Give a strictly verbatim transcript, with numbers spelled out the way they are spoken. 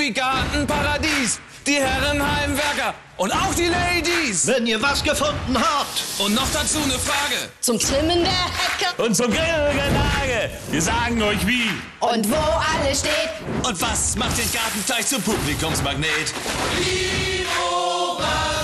Hobbygartenparadies. Die Herren Heimwerker und auch die Ladies. Wenn ihr was gefunden habt. Und noch dazu eine Frage. Zum Trimmen der Hecke. Und zum Grillgelage. Wir sagen euch wie. Und wo alles steht. Und was macht den Garten gleich zum Publikumsmagnet? Liebe